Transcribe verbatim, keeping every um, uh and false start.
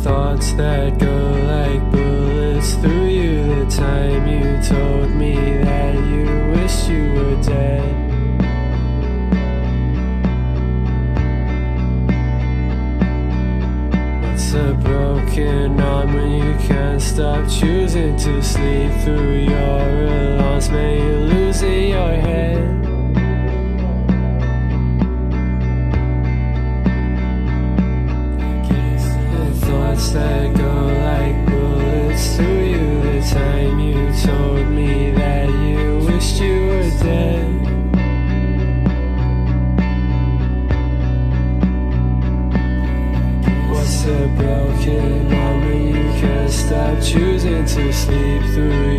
thoughts that go like bullets through you. The time you told me that you wished you were dead. What's a broken arm when you can't stop choosing to sleep through your alarms? May you losing your head. That go like bullets through you. The time you told me that you wished you were dead. What's a broken arm when you can't stop choosing to sleep through